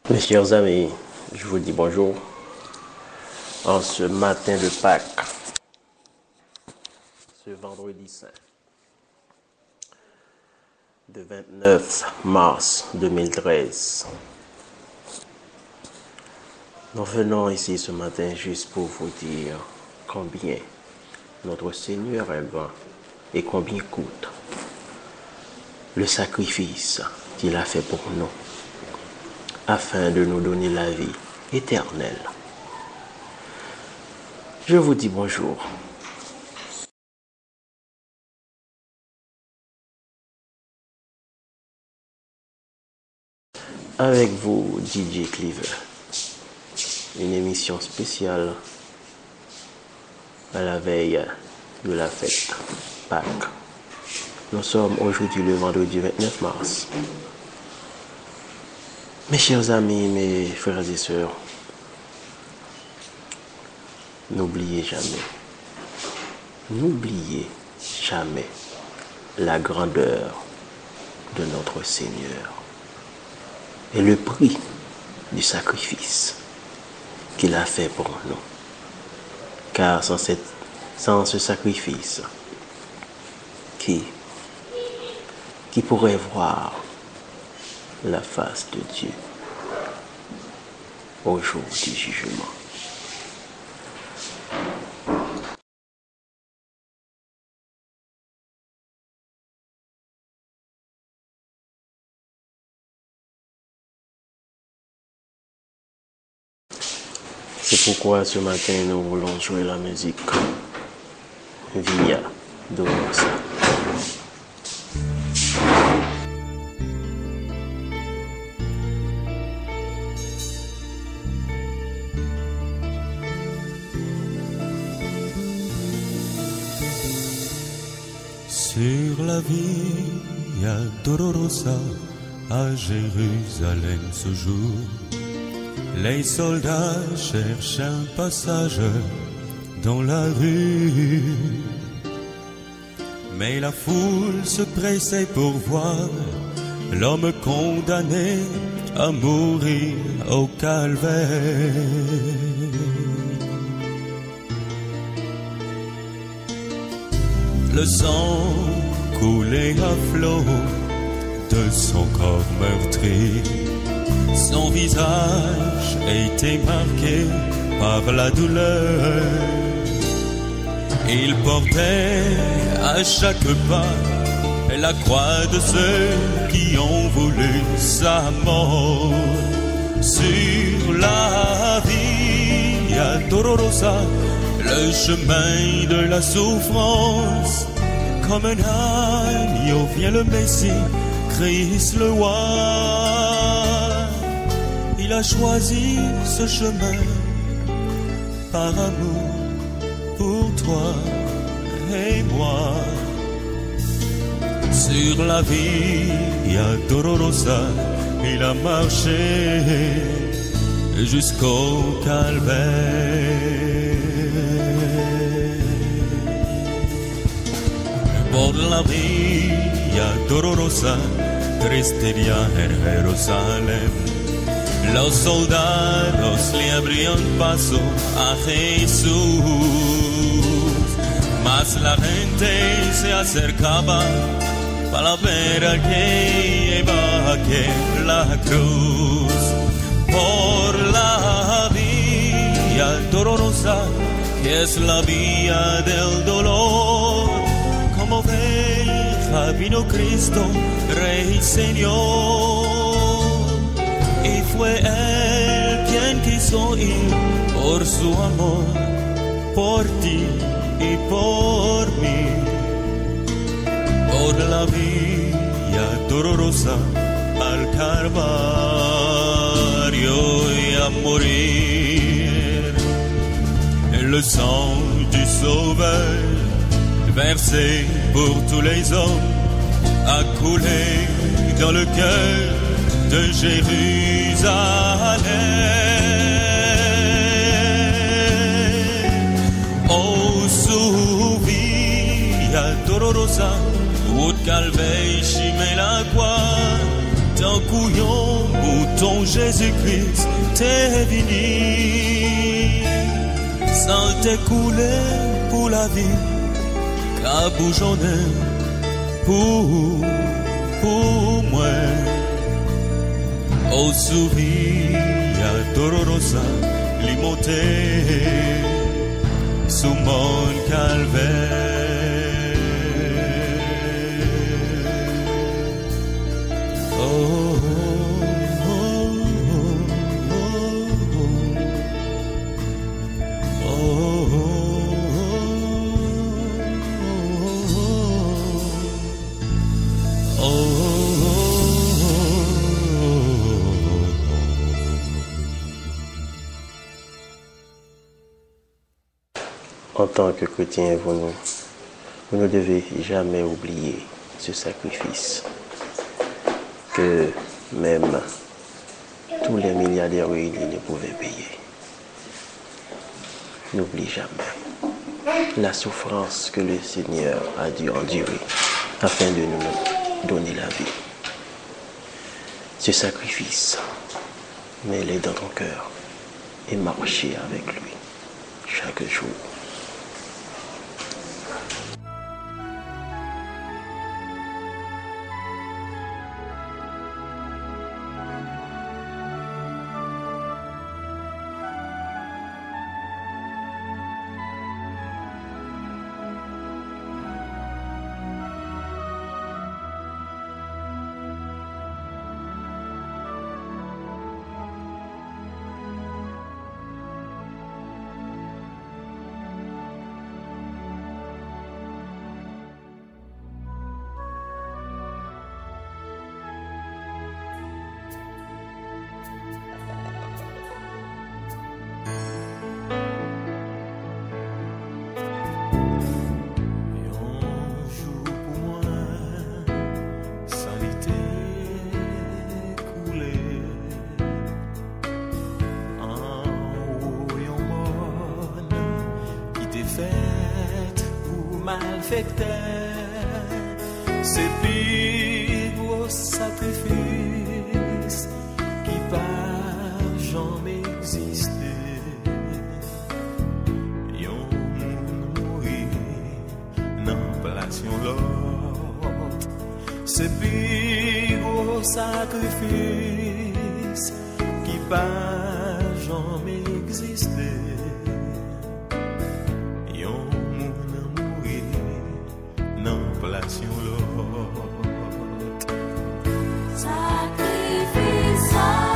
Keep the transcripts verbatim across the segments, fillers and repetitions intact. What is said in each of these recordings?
Mes chers amis, je vous dis bonjour en ce matin de Pâques, ce vendredi saint, de vingt-neuf mars deux mille treize. Nous venons ici ce matin juste pour vous dire combien notre Seigneur est grand et combien coûte le sacrifice qu'il a fait pour nous, afin de nous donner la vie éternelle. Je vous dis bonjour. Avec vous, D J Cleaver. Une émission spéciale à la veille de la fête Pâques. Nous sommes aujourd'hui le vendredi vingt-neuf mars. Mes chers amis, mes frères et sœurs, n'oubliez jamais, n'oubliez jamais la grandeur de notre Seigneur et le prix du sacrifice qu'il a fait pour nous. Car sans, cette, sans ce sacrifice, qui, qui pourrait voir la face de Dieu au jour du jugement? C'est pourquoi ce matin nous voulons jouer la musique Via Dolorosa. Sur la Via Dolorosa à Jérusalem ce jour, les soldats cherchent un passage dans la rue, mais la foule se pressait pour voir l'homme condamné à mourir au calvaire. Le sang coulait à flot de son corps meurtri. Son visage était marqué par la douleur. Il portait à chaque pas la croix de ceux qui ont voulu sa mort. Sur la Via Dolorosa, le chemin de la souffrance, comme un agneau vient le Messie, Christ le roi. Il a choisi ce chemin par amour pour toi et moi. Sur la Via Dolorosa, il a marché jusqu'au calvaire. Por la Via Dolorosa, tristería en Jerusalén, los soldados le abrían paso a Jesús, mas la gente se acercaba para ver a que lleva aquel la cruz. Por la Via Dolorosa, que es la vía del dolor, como oveja vino Cristo, Rey y Señor. Y fue Él quien quiso ir por su amor, por ti y por mí. Por la Via Dolorosa al Calvario y a morir. Le sang du Sauveur, versé pour tous les hommes, a coulé dans le cœur de Jérusalem. Oh, su Via Dolorosa, ut calvei și me la qua, Tant couillon, bouton Jésus-Christ, t'es venu. Sans t'écouler pour la vie, qu'a bougeonné pour, pour moi. Au sourire dolorosa, limoté sous mon calvaire. Oh, En tant que chrétien, vous ne, vous ne devez jamais oublier ce sacrifice que même tous les milliardaires réunis ne pouvaient payer. N'oublie jamais la souffrance que le Seigneur a dû endurer afin de nous donner la vie. Ce sacrifice, mets-le dans ton cœur et marchez avec lui chaque jour. C'est pire gros sacrifice qui pas jamais existé. Yon mourir dans place yon l'autre. C'est pire gros sacrifice qui pas jamais existé. Place yon l'autre. Sacrifice.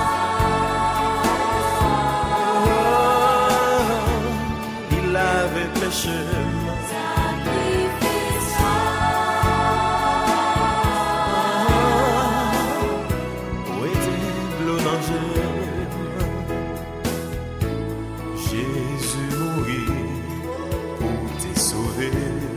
Oh, il avait péché. Sacrifice. Oh, où était l'eau danger? Jésus mourit pour te sauver.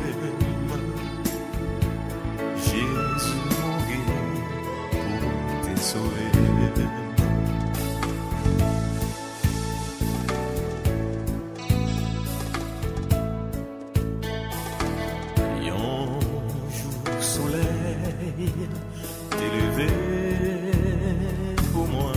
T'es levé pour moi,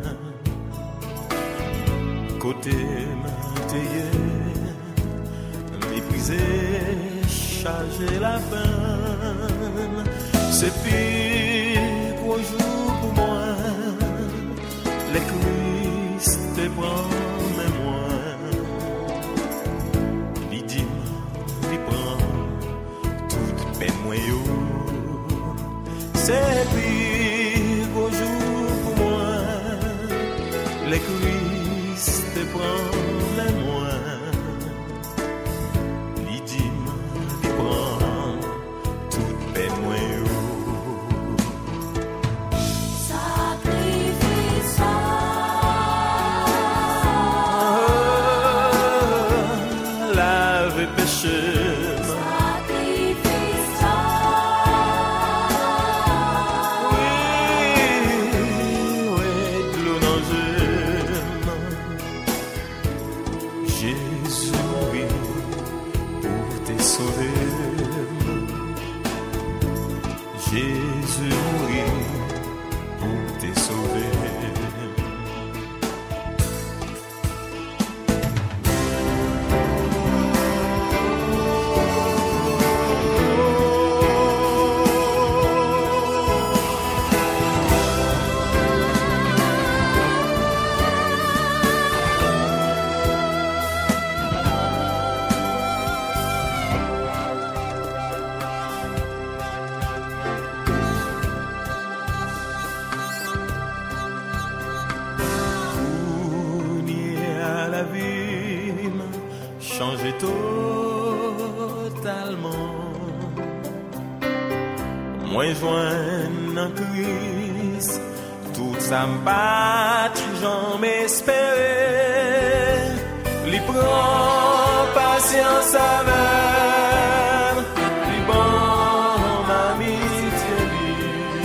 côté m'intégrer, méprisé, chargé la peine. C'est pire qu'au jour pour moi, les Christ te prend mémoire. Il dit, il prend toute peine moyenne. C'est pire qu'au jour pour moi, les Christ te prend mémoire. Il dit, il prend toute peine moyenne. changé totalement. Moi joins en Christ, tout ça m'a toujours m'espérer. Li prend patience avec, li bon m'amitié li,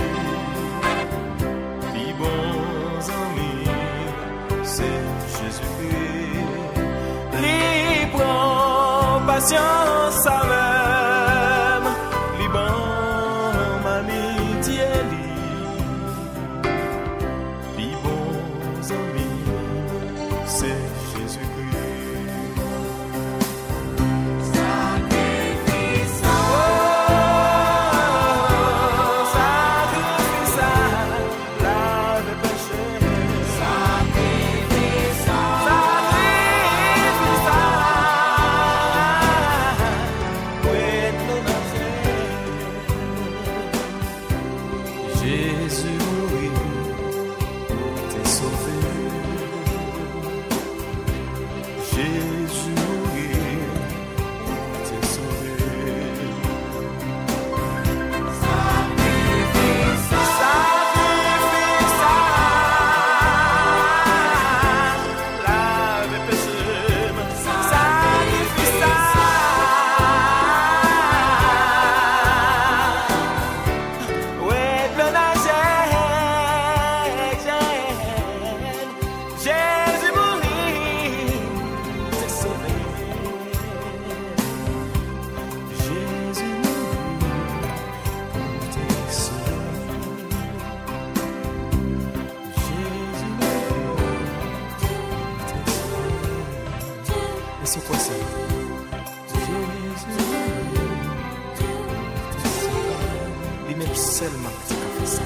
li bons amis, c'est Jésus-Christ. Li prend patience avec, li bon m'amitié li, li bons amis, c'est c'est quoi ça? Lui-même seulement qui a fait ça.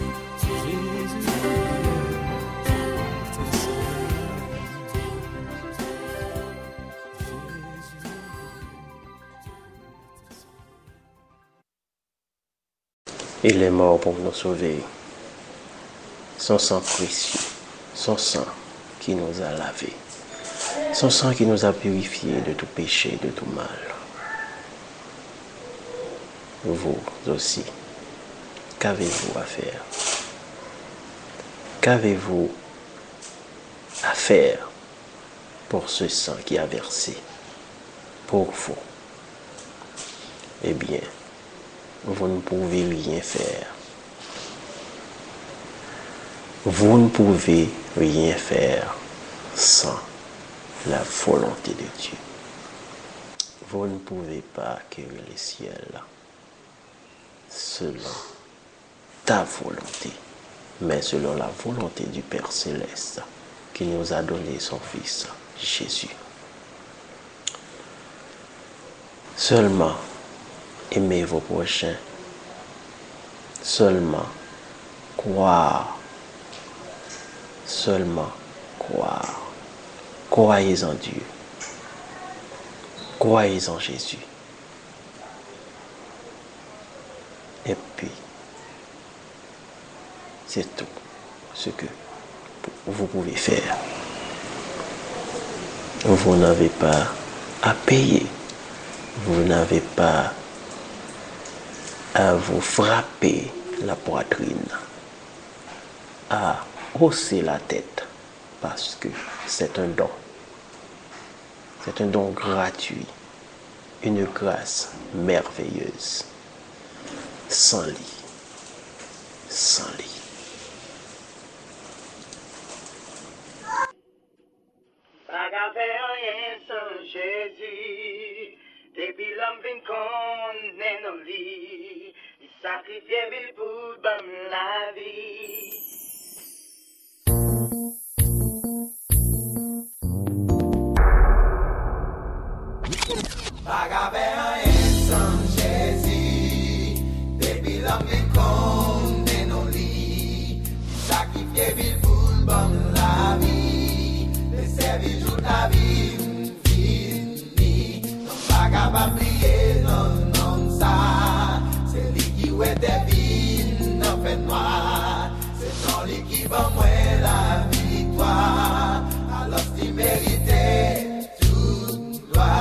Il est mort pour nous sauver. Son sang précieux, son sang qui nous a lavés. Son sang qui nous a purifiés de tout péché, de tout mal. Vous aussi, qu'avez-vous à faire? Qu'avez-vous à faire pour ce sang qui a versé pour vous? Eh bien, vous ne pouvez rien faire. Vous ne pouvez rien faire sans la volonté de Dieu. Vous ne pouvez pas acquérir les ciels selon ta volonté, mais selon la volonté du Père Céleste qui nous a donné son Fils Jésus. Seulement aimez vos prochains, seulement croire, seulement croire. Croyez en Dieu. Croyez en Jésus. Et puis, c'est tout ce que vous pouvez faire. Vous n'avez pas à payer. Vous n'avez pas à vous frapper la poitrine, à hausser la tête, parce que c'est un don. C'est un don gratuit, une grâce merveilleuse, sans lit, sans lit. Pas qu'à faire rien sans Jésus, depuis l'homme vient connaître nos vies, il sacrifiait ville pour bon la vie. Pas qu'à faire rien sans Jésus, depuis l'homme vient connaître nos vies, il sacrifiait ville pour bon la vie, le service jour la vie fini, non pas capable prier non non ça, c'est lui qui ouais des vies non fait noir, c'est non lui qui va moi la victoire, alors tu méritais toute gloire.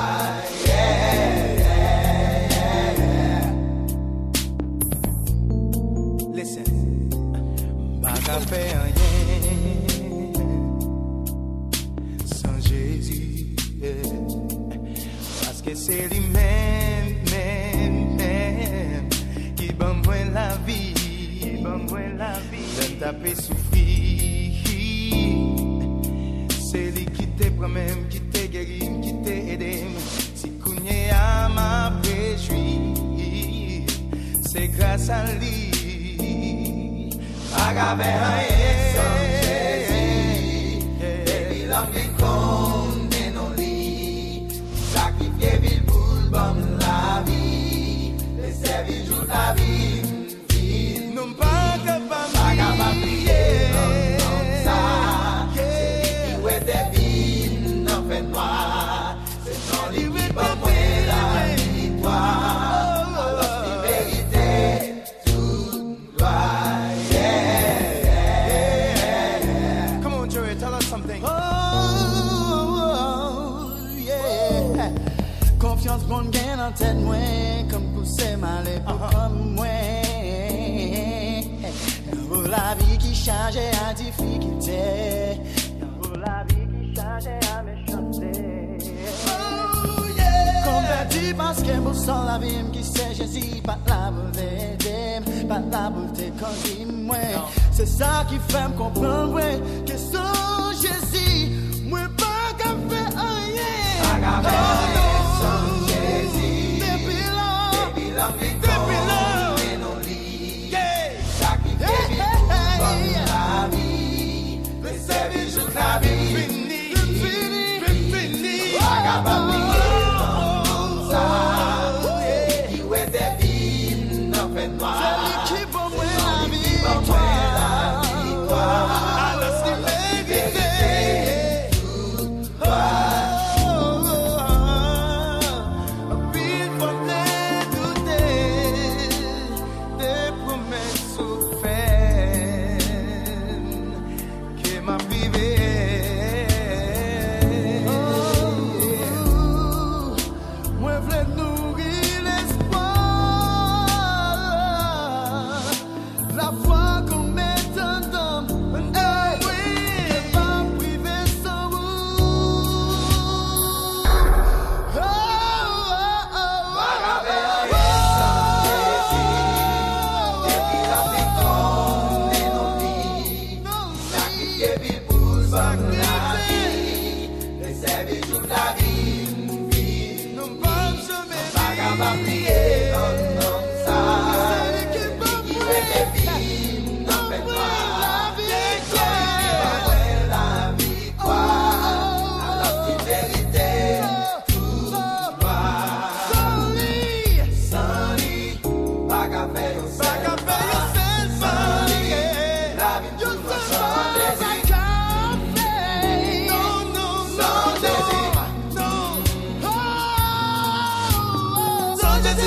que c'est lui-même, même, même, qui ban moi la vie, qui ban moi la vie. Donne taper souffrir, c'est lui qui te prend même, qui te guérit, qui te aide. Si cougné à ma péchuie, c'est grâce à lui. Agave rien sans Jésus, baby love me condamné non lit, sacrifié vil pour bon la vie, les services jour la vie, vie non pas capable, pas capable prier comme ça, c'est lui qui ouait des vies non fait noir, c'est son lui qui pas moi la victoire, alors c'est vérité tout droit. Confiance bonne gain en tête moi comme pousser mal et pour comme moi pour la vie qui change à difficulté pour la vie qui change à méchanceté converti parce que vous sans la vie qui sait Jésus pas la volée pas la beauté quand dit moi c'est ça qui fait me comprendre que sans Jésus moi pas qu'à faire rien Son Jésus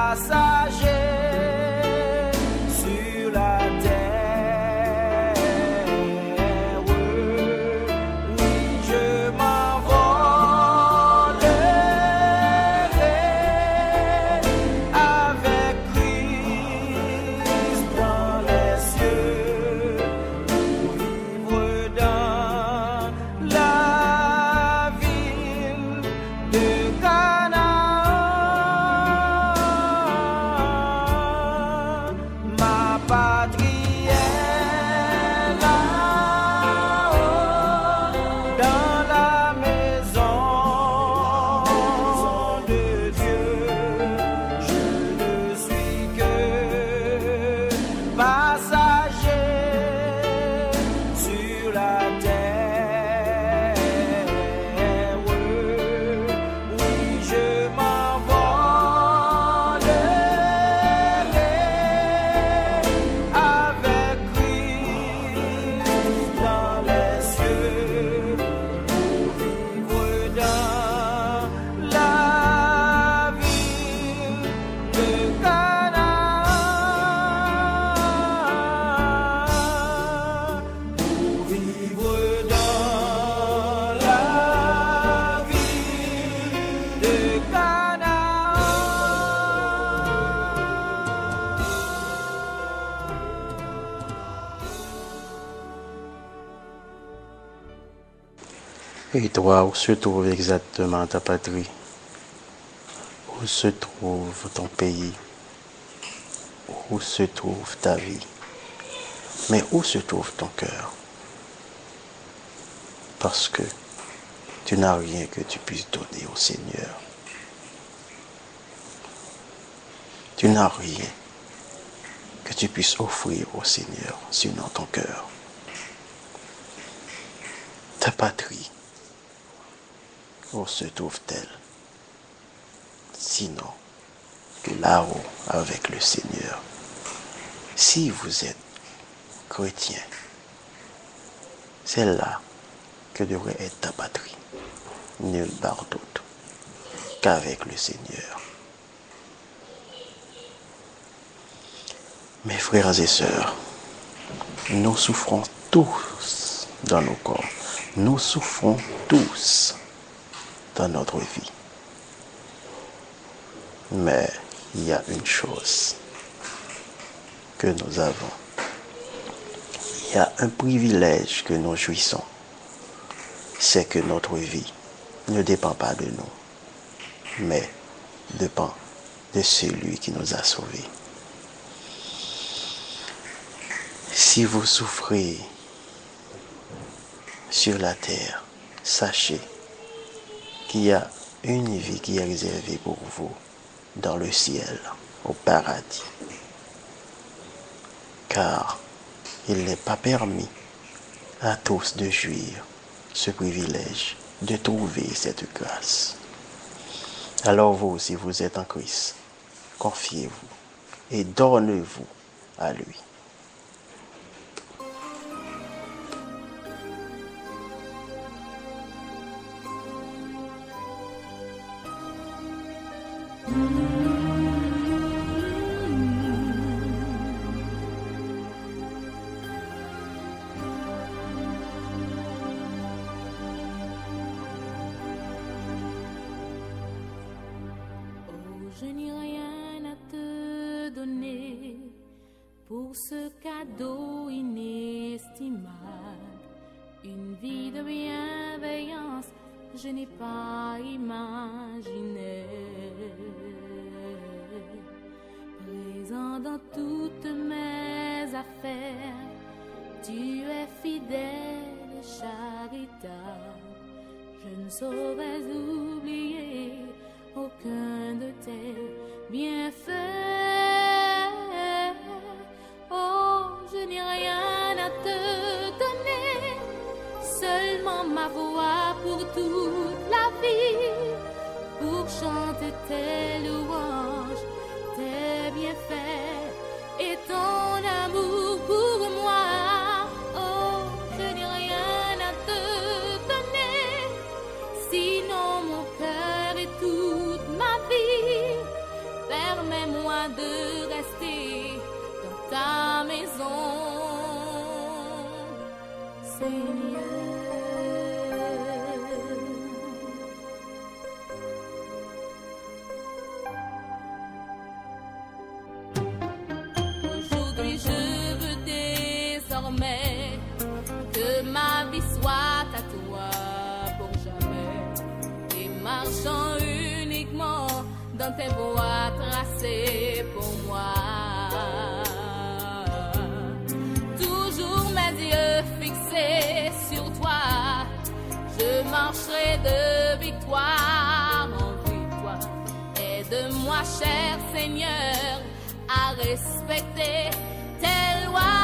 passager sur la terre. Oui, je m'envolerai avec Christ dans les cieux pour vivre dans la ville de Canaan. Ma patrie est là-haut, dans la maison de Dieu. Je ne suis que passager sur la terre. Oui, je m'envolerai avec Christ dans les cieux pour vivre dans la ville de Canaan. Pour vivre dans la ville de Canaan. Et toi, où se trouve exactement ta patrie? Où se trouve ton pays? Où se trouve ta vie? Mais où se trouve ton cœur? Parce que tu n'as rien que tu puisses donner au Seigneur. Tu n'as rien que tu puisses offrir au Seigneur, sinon ton cœur. Ta patrie, où se trouve-t-elle? Sinon que là-haut avec le Seigneur. Si vous êtes chrétien, c'est là que devrait être ta patrie, nulle part d'autre qu'avec le Seigneur. Mes frères et sœurs, nous souffrons tous dans nos corps. Nous souffrons tous dans notre vie. Mais il y a une chose que nous avons. Il y a un privilège que nous jouissons. C'est que notre vie ne dépend pas de nous, mais dépend de celui qui nous a sauvés. Si vous souffrez sur la terre, sachez qu'il y a une vie qui est réservée pour vous dans le ciel, au paradis. Car il n'est pas permis à tous de jouir ce privilège, de trouver cette grâce. Alors vous, si vous êtes en Christ, confiez-vous et donnez-vous à lui. Je n'ai rien à te donner pour ce cadeau inestimable. Une vie de bienveillance, je n'ai pas imaginé. Présent dans toutes mes affaires, tu es fidèle et charitable. Je ne saurais oublier aucun de tes bienfaits. Oh, je n'ai rien à te donner, seulement ma voix pour toute la vie, pour chanter tes louanges, tes bienfaits et ton amour pour moi. Oh, je n'ai rien à te donner, sinon mon cœur et toute ma vie. Permets Permets-moi de rester dans ta maison, Seigneur. Aujourd'hui je veux désormais que ma vie soit à toi pour jamais, et marchant uniquement dans tes voies tracées pour moi. Toujours mes yeux fixés sur toi, je marcherai de victoire en victoire. Aide-moi, cher Seigneur, à respecter tes lois.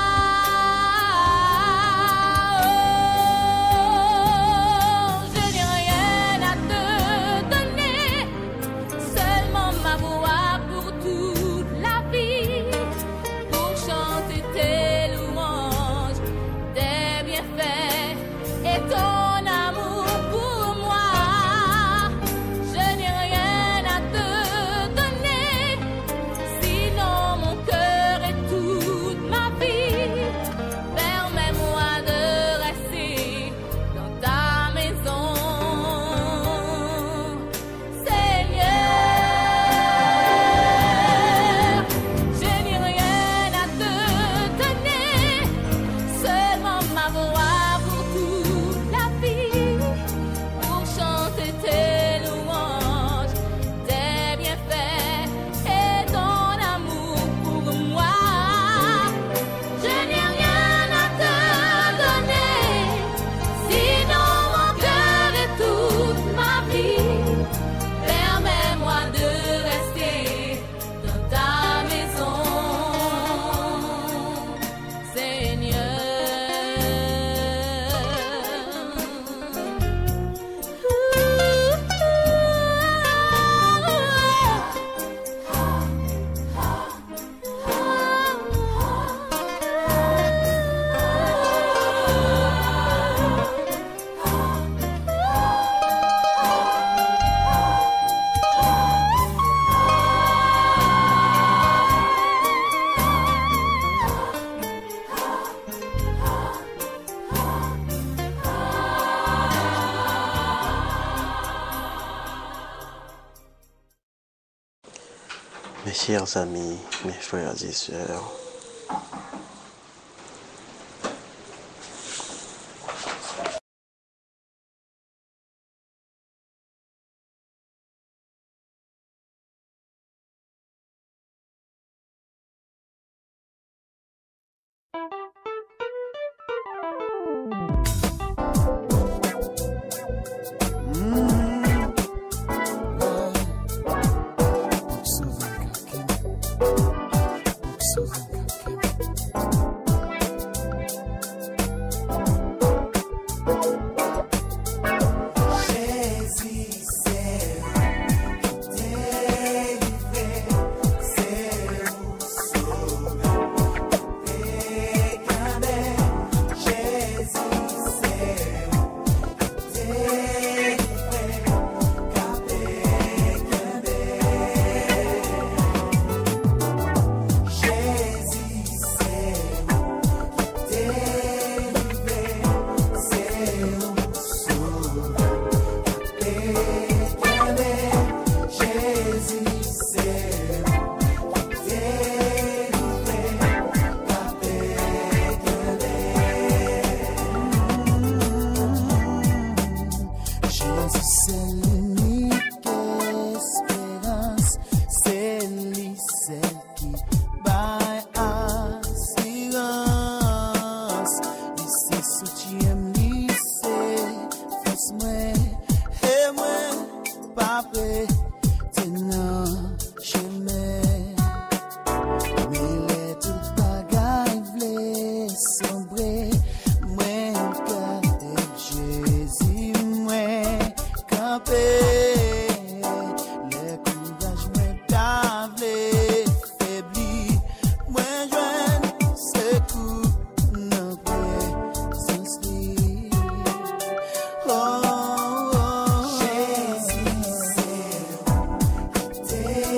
Mes chers amis, mes frères et sœurs, Oh, oh, oh.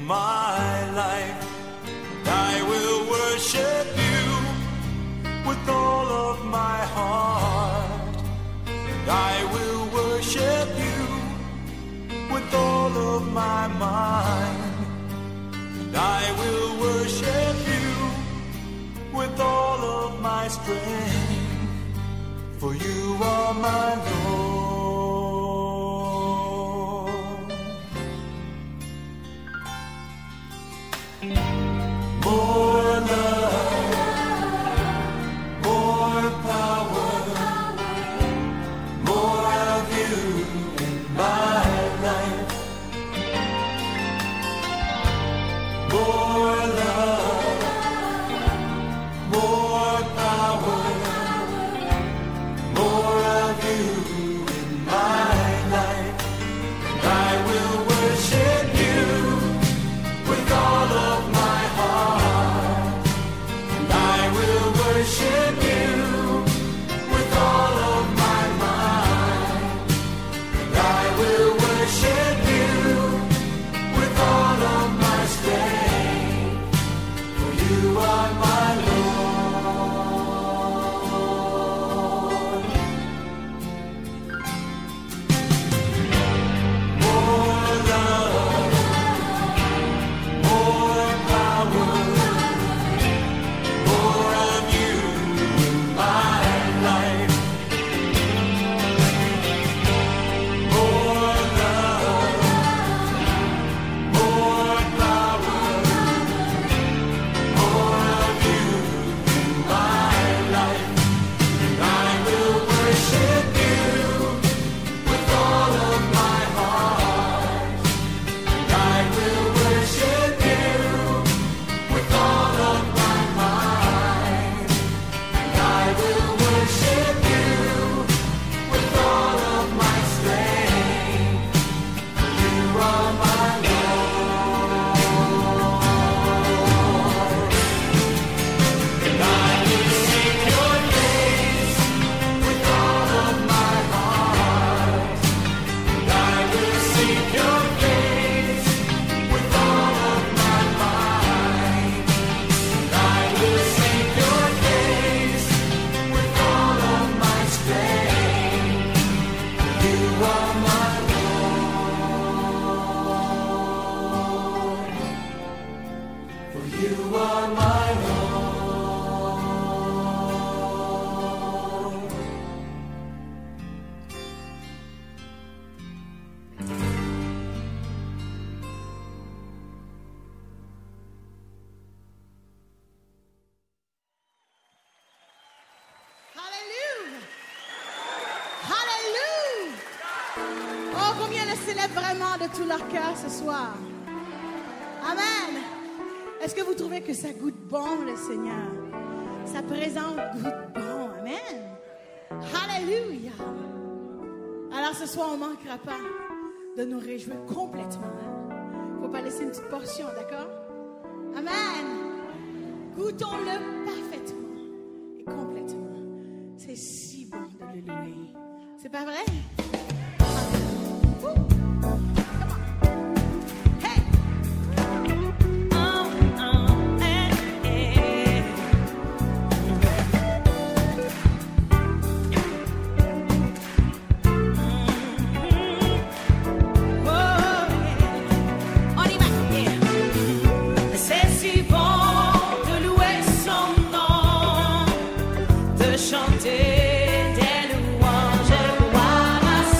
my life. I will worship you with all of my heart. I will worship you with all of my mind. I will worship you with all of my strength, for you are my Lord. More love, more power, more of you in my life. More love, more power, more of you in my life. And I will worship you with all of my heart. And I will worship you with all of my mind. And I will worship you with all of my strength, for you are my Lord. More love, more power, more of you in my life. More love, more power, more of you in my life. And I will worship you with all of my heart. And I will worship you with all of my mind. And I will worship you with all of my strength, for you are my Lord. And I will seek your face with all of my heart. And I will seek your face with all of my mind. And I will seek your face with all of my strength, for you are my Lord. For you are my Lord. Hallelujah! Hallelujah! Oh, combien le célèbrent vraiment de tout leur cœur ce soir. Amen! Est-ce que vous trouvez que ça goûte bon, le Seigneur? Sa présence goûte bon. Amen! Hallelujah! Alors ce soir, on ne manquera pas de nous réjouir complètement. Il ne faut pas laisser une petite portion, d'accord? Amen! Goûtons-le parfaitement et complètement. C'est si bon de le louer. C'est pas vrai? Woo! Come on. Hey! Oh, oh, eh, eh. Oh, yeah. On y va, yeah. C'est si bon de louer son nom, de chanter des louanges.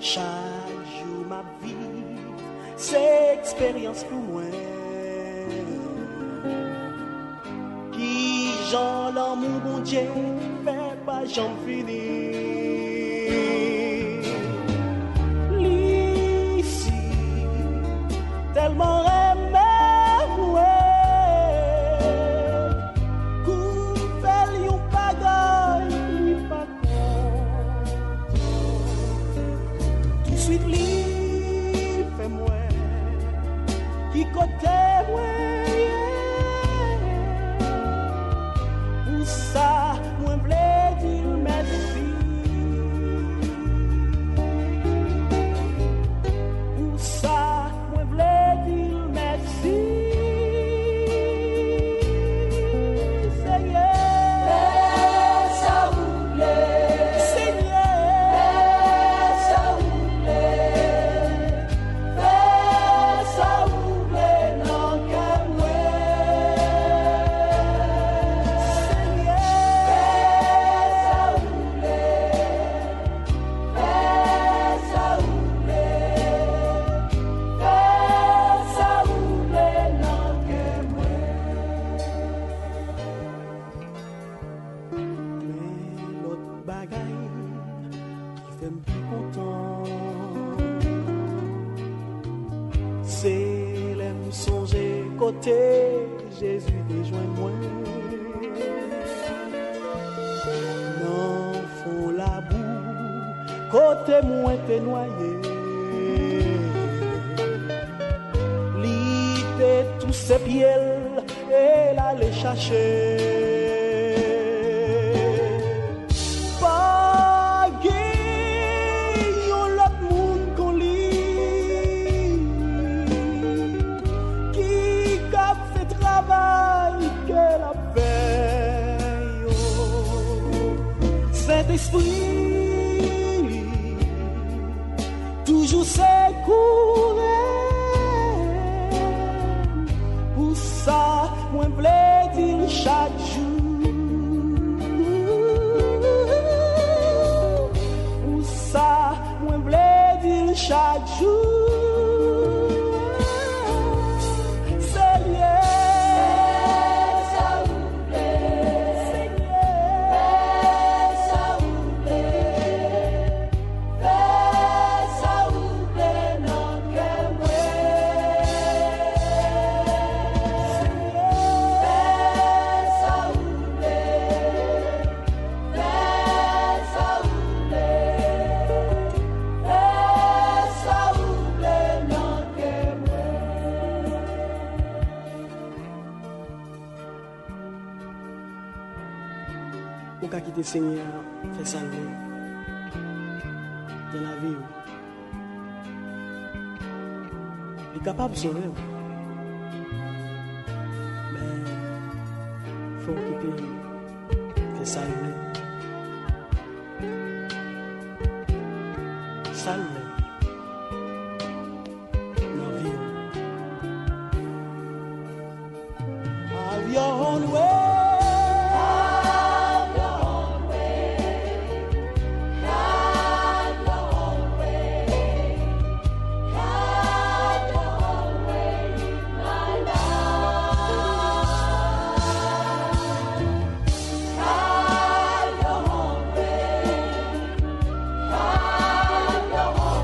Chaque jour ma vie, c'est expérience pour moi. Qui j'en l'amour bon Dieu, fait pas j'en finis. L'ici, tellement aimé, ouais. Qu'on fait lion bagaille, lui pas content. Tout de suite, lui fait moi, qui côté moi. Pour ça, moi v'lais dire merci. Pour ça, moi v'lais dire merci. Seigneur, fais ça vous plaît. Seigneur, fais ça vous plaît. Fais ça vous plaît, non que moi. C'est l'aime songer côté Jésus rejoint moi. Non font la boue côté moi t'es noyé. L'idée tous ses pieds et là les chercher. Saint-Esprit, toujours secourir. Pour ça, moi v'lais dire chaque jour. Pour ça, moi v'lais dire chaque jour. Ou qu'à quitter Seigneur, fait salver dans la vie. Il est capable de sauver. Mais il faut quitter, fait salver. Salver dans la vie. Have your own way. Have your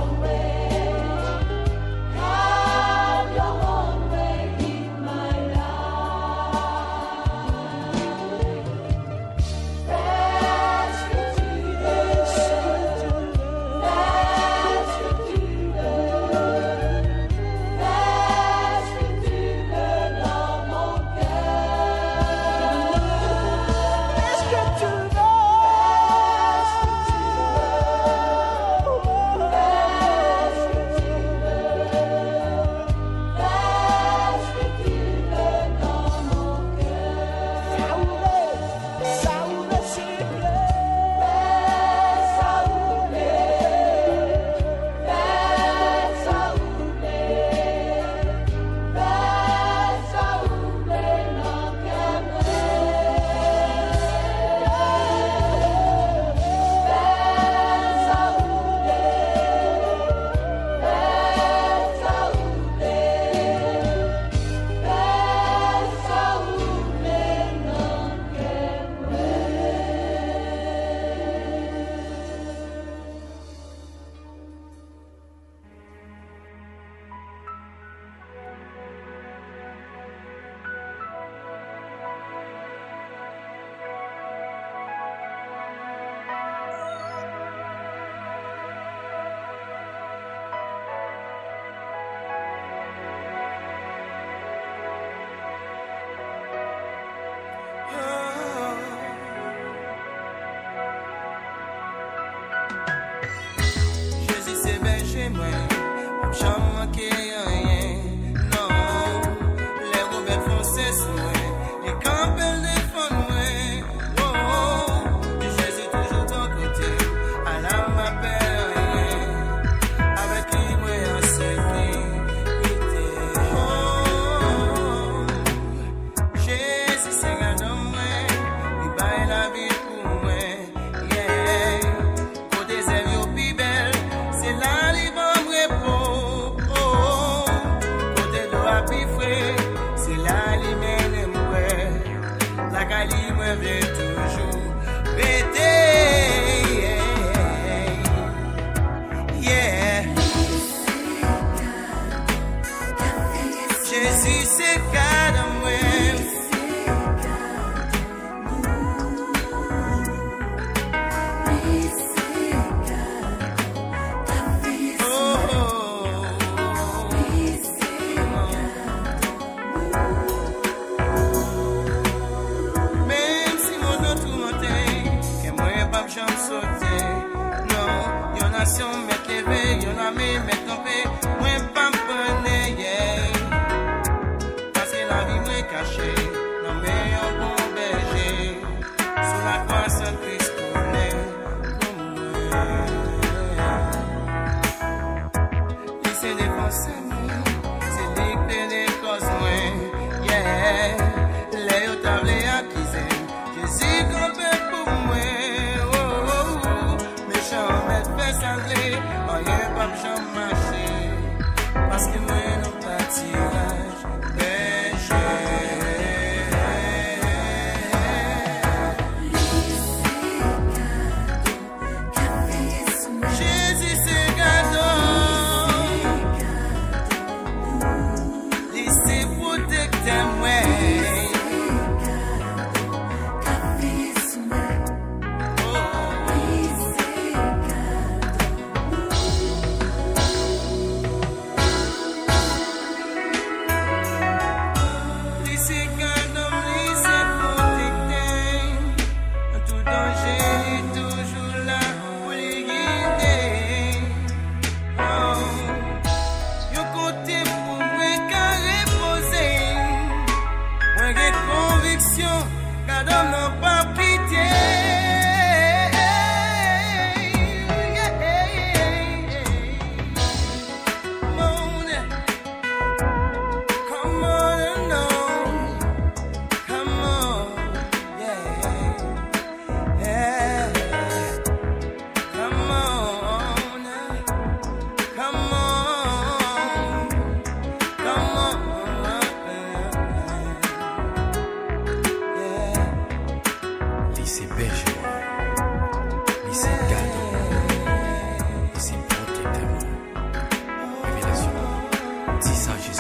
sous moi, les campels défendent moi. Oh, oh, et Jésus toujours bon côté, à la ma paix, avec lui moi en sécurité. Oh, Jésus c'est un homme moi, il baille la vie pour moi. Yeah, côté zèle yo pi belle, c'est là les bons repos. Oh, côté de la pi frais, c'est là les mène moi. La cali moi vient toujours péter. Yeah, Jésus c'est cadre moi. Même si mon nom tout monté, que moi pas me chance sauter. Non, y'en a si on met levé, y'en a mis met tombé, moi pas me prendre, yeah. Parce que la vie m'est cachée, non mais un bon berger, sous la croix Saint Christ connaît pour moi. Laissez défoncer moi, c'est l'éclair des causes moi, yeah. Les hauts tablés accusés, Jésus campait pour moi. Oh, oh, oh. Méchant maître fait sangler, rien pas me jamais marcher, parce que moi non pas tirage berger. Jésus c'est gardant, laissez protecteur moi. Laissez gardant, laissez protecteur, en tout danger, il est toujours là pour les guider. Oh, yo côté pour moi qu'à reposer, moi j'ai conviction, gardant non pas pitié. Come on, come on, no. Come on, yeah, yeah. Come on, come on, come on, yeah. Lycée berger, lycée gardant, lycée protecteur. Révélation, dis ça Jésus.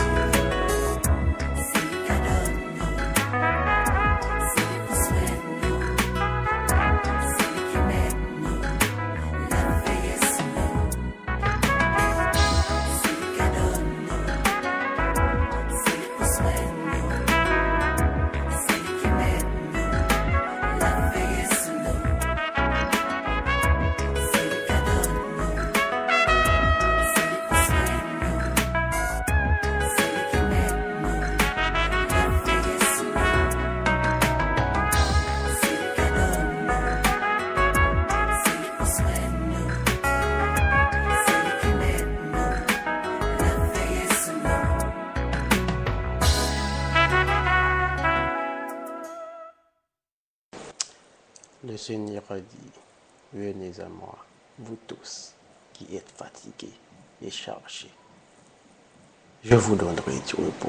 Le Seigneur a dit, venez à moi, vous tous qui êtes fatigués et chargés. Je vous donnerai du repos.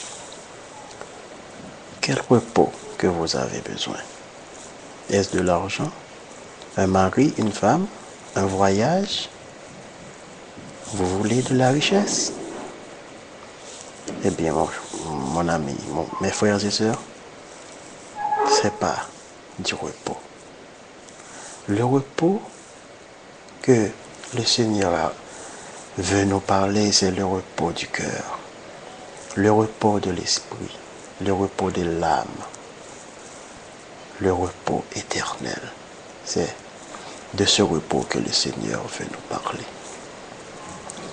Quel repos que vous avez besoin? Est-ce de l'argent? Un mari, une femme? Un voyage? Vous voulez de la richesse? Eh bien, mon, mon ami, mon- mes frères et sœurs, c'est pas du repos. Le repos que le Seigneur a- veut nous parler, c'est le repos du cœur, le repos de l'esprit, le repos de l'âme, le repos éternel. C'est de ce repos que le Seigneur veut nous parler.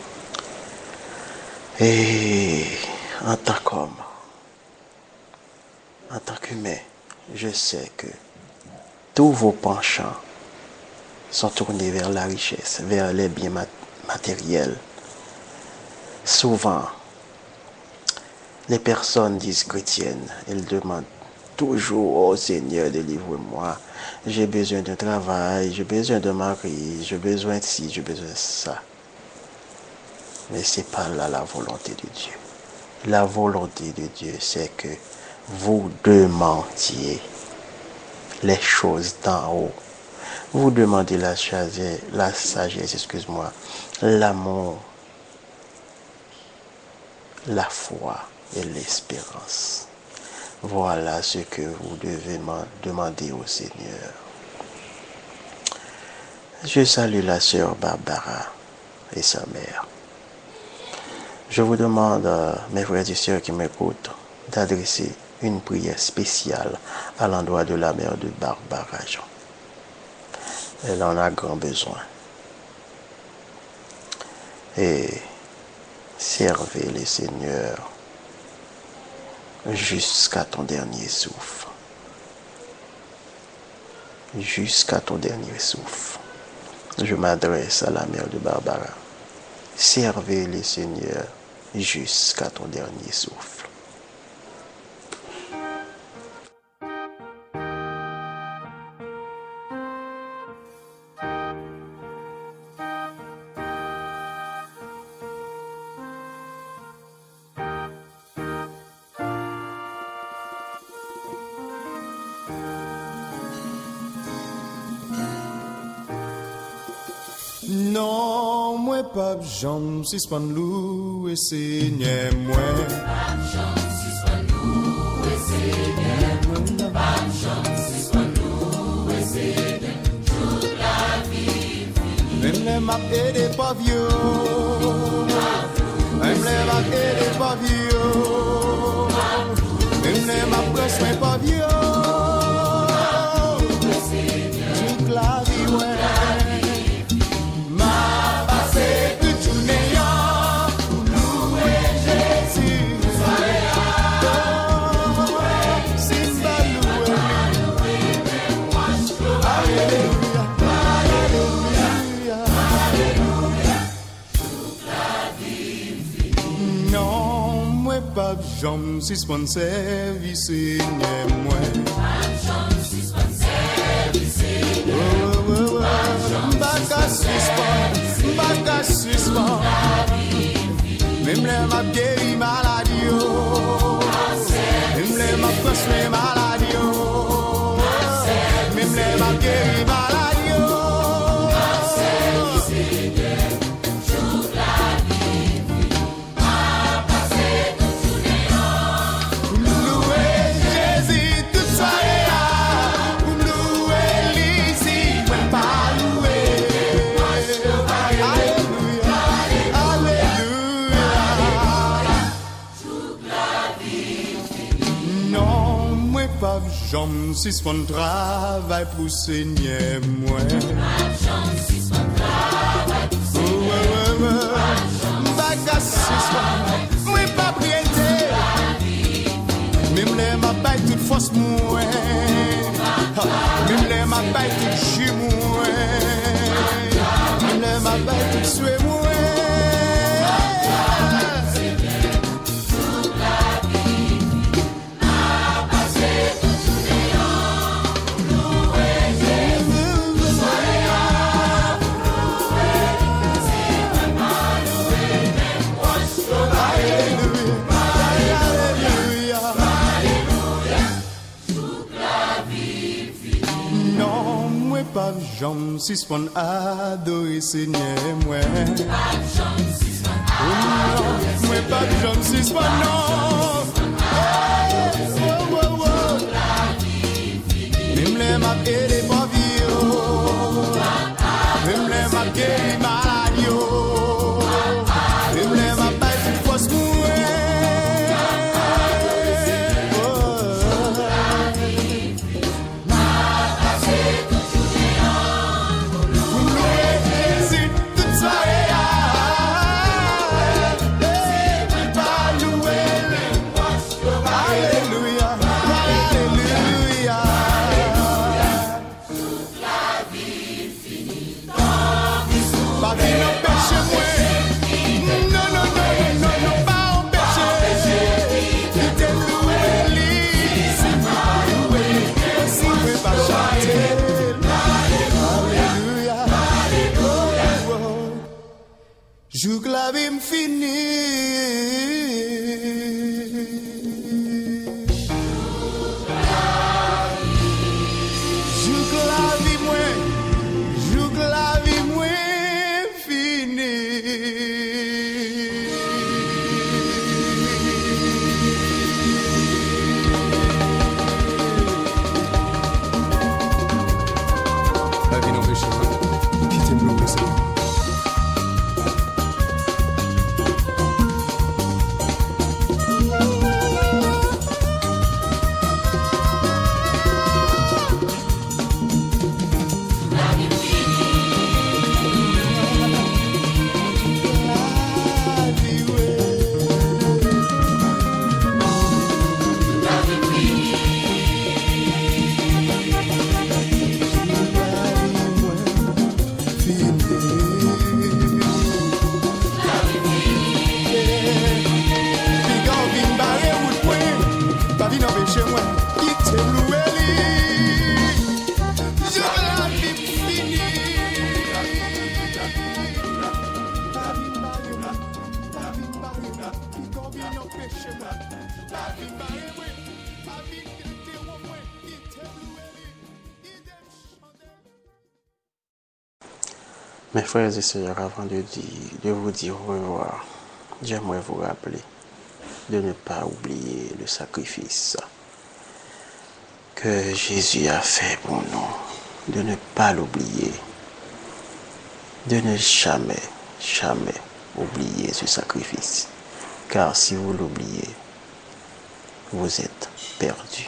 Et en tant qu'homme, en tant qu'humain, je sais que tous vos penchants sont tournés vers la richesse, vers les biens mat- matériels. Souvent, les personnes disent chrétiennes, elles demandent toujours au Seigneur, délivre-moi. J'ai besoin d'un travail, j'ai besoin de mari, j'ai besoin de ci, j'ai besoin de ça. Mais ce n'est pas là la volonté de Dieu. La volonté de Dieu, c'est que vous demandiez les choses d'en haut. Vous demandez la sagesse, la sagesse, excuse-moi, l'amour, la foi et l'espérance. Voilà ce que vous devez demander au Seigneur. Je salue la sœur Barbara et sa mère. Je vous demande, euh, mes frères et sœurs qui m'écoutent, d'adresser une prière spéciale à l'endroit de la mère de Barbara Jean. Elle en a grand besoin. Et servez les seigneurs jusqu'à ton dernier souffle. Jusqu'à ton dernier souffle. Je m'adresse à la mère de Barbara. Servez les seigneurs jusqu'à ton dernier souffle. Non, moi pas j'en suspend louer Seigneur moi. Pas j'en suspend louer Seigneur. Pas j'en suspend louer Seigneur. Toute la vie finie. Même les maps des pavillons. Même les maps des pavillons. Même les maps presque mes pavillons. Toute la vie ouais. J'en suspend service, Seigneur, moi. J'en suspend service, Seigneur. Oh, oh, oh. M'baka suspend, m'baka suspend. Même les m'a guéri maladie, oh. Même les m'a transmis maladie, oh. Même les m'a guéri maladie, oh. Seigneur, toute la vie. J'en suspend travail pour Seigneur moi. J'en suspend travail pour Seigneur moi. M'baka suspend, moi pas prier. Même les m'a baille toute force moi. Même les m'a baille toute jus moi. Même les m'a baille toute souhait moi. Pas j'en suspend adorer Seigneur moi. Pas j'en suspend adorer Seigneur. Moi pas j'en suspend non. Oh oh oh. Même les m'a aidé pas vie. Même les m'a guéri maladie. Même les m'a pas toute force moi. Alléluia. Jou que la vie m'finit. Jou que la vie moins, jou que la vie moins finie. La vie n'empêche pas, quittez me le Seigneur. Mes frères et sœurs, avant de, dire, de vous dire au revoir, j'aimerais vous rappeler de ne pas oublier le sacrifice que Jésus a fait pour nous, de ne pas l'oublier, de ne jamais, jamais oublier ce sacrifice, car si vous l'oubliez, vous êtes perdus.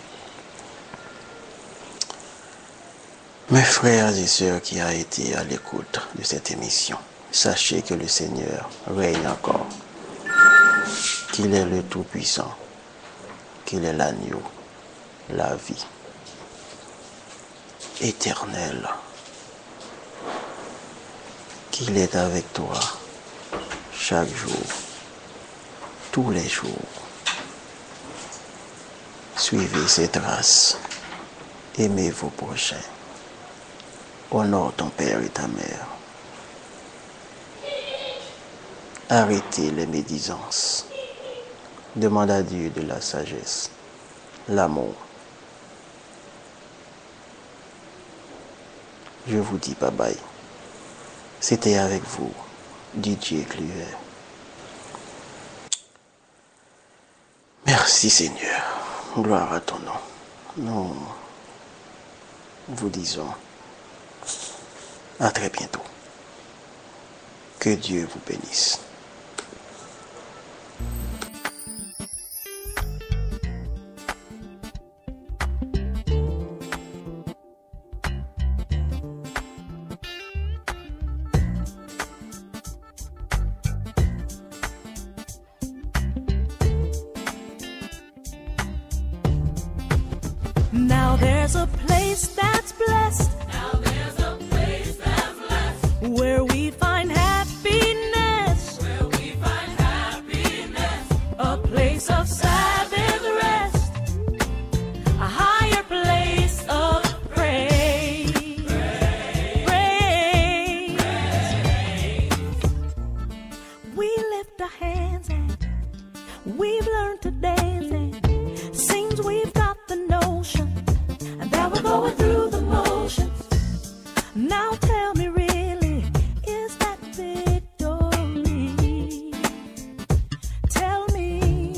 Mes frères et sœurs qui ont été à l'écoute de cette émission, sachez que le Seigneur règne encore, qu'il est le Tout-Puissant, qu'il est l'agneau, la vie éternelle, qu'il est avec toi chaque jour, tous les jours. Suivez ses traces, aimez vos prochains. Honore ton père et ta mère. Arrêtez les médisances. Demande à Dieu de la sagesse, l'amour. Je vous dis bye bye. C'était avec vous, D J Kluwer. Merci Seigneur. Gloire à ton nom. Nous vous disons à très bientôt. Que Dieu vous bénisse. Now there's a place that's blessed. Now there's a place that's blessed. Where we find happiness, Where we find happiness. a place of Sabbath rest, a higher place of praise. Praise. We lift our hands and we've learned to dance and seems we've got the notion and that we're going through the motions. Now tell me really, is that victory? Tell me.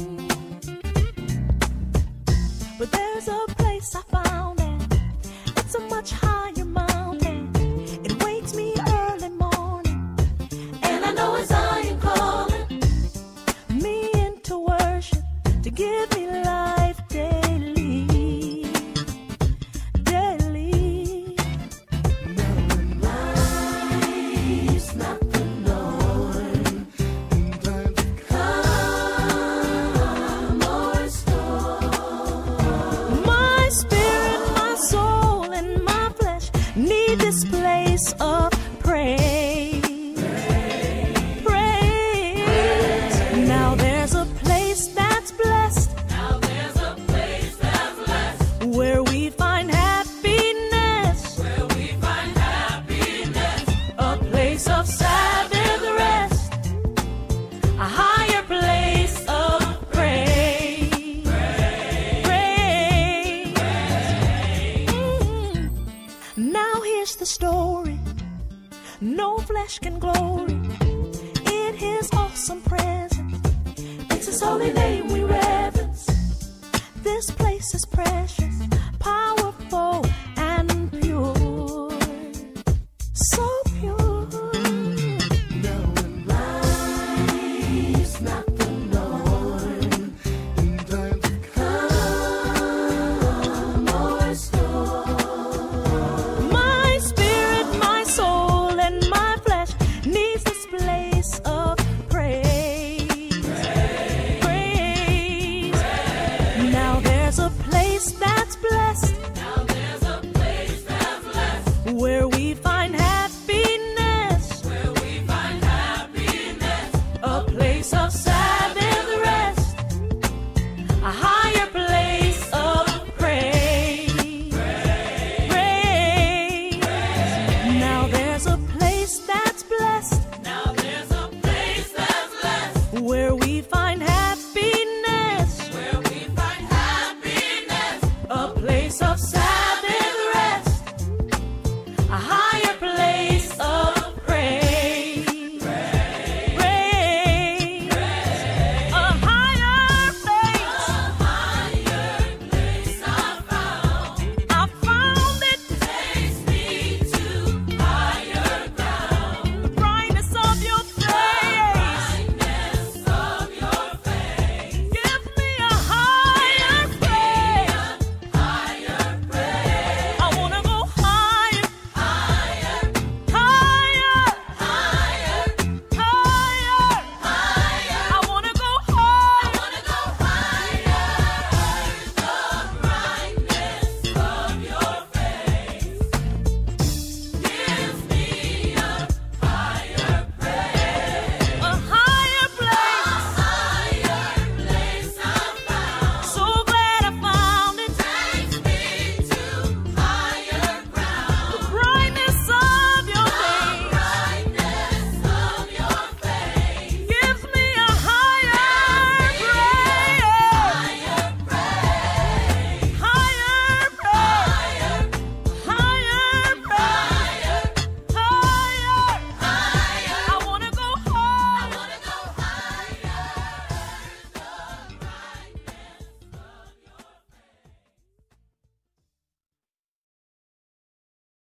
But there's a place I found and it's a much higher mountain. It wakes me early morning and I know it's Zion calling me into worship to give me life daily. Daily. Life's not the norm. Come or restore. My spirit, my soul, and my flesh need this place of praise. Praise. Now there's a place that's blessed. Now there's a much can glow